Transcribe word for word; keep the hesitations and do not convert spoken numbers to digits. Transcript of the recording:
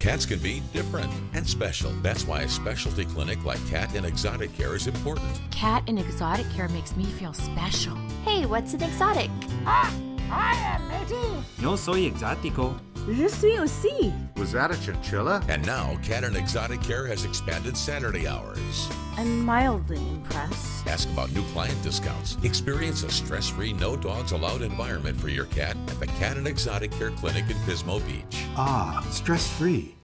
Cats can be different and special. That's why a specialty clinic like Cat and Exotic Care is important. Cat and Exotic Care makes me feel special. Hey, what's an exotic? Ah, I am matey. No soy exótico. Je suis aussi. Was that a chinchilla? And now, Cat and Exotic Care has expanded Saturday hours. I'm mildly impressed. Ask about new client discounts. Experience a stress-free, no dogs allowed environment for your cat at the Cat and Exotic Care Clinic in Pismo Beach. Ah, stress-free.